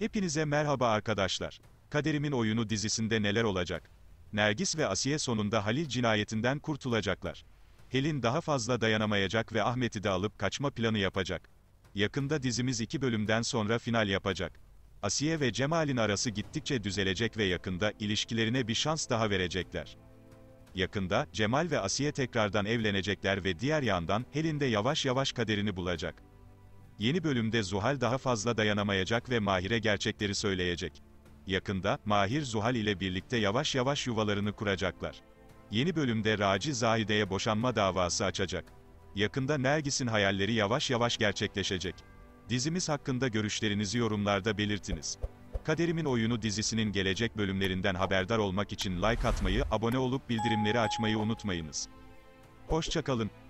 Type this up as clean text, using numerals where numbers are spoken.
Hepinize merhaba arkadaşlar. Kaderimin Oyunu dizisinde neler olacak? Nergis ve Asiye sonunda Halil cinayetinden kurtulacaklar. Helin daha fazla dayanamayacak ve Ahmet'i de alıp kaçma planı yapacak. Yakında dizimiz 2 bölümden sonra final yapacak. Asiye ve Cemal'in arası gittikçe düzelecek ve yakında ilişkilerine bir şans daha verecekler. Yakında Cemal ve Asiye tekrardan evlenecekler ve diğer yandan Helin de yavaş yavaş kaderini bulacak. Yeni bölümde Zuhal daha fazla dayanamayacak ve Mahir'e gerçekleri söyleyecek. Yakında, Mahir Zuhal ile birlikte yavaş yavaş yuvalarını kuracaklar. Yeni bölümde Raci Zahide'ye boşanma davası açacak. Yakında Nergis'in hayalleri yavaş yavaş gerçekleşecek. Dizimiz hakkında görüşlerinizi yorumlarda belirtiniz. Kaderimin Oyunu dizisinin gelecek bölümlerinden haberdar olmak için like atmayı, abone olup bildirimleri açmayı unutmayınız. Hoşça kalın.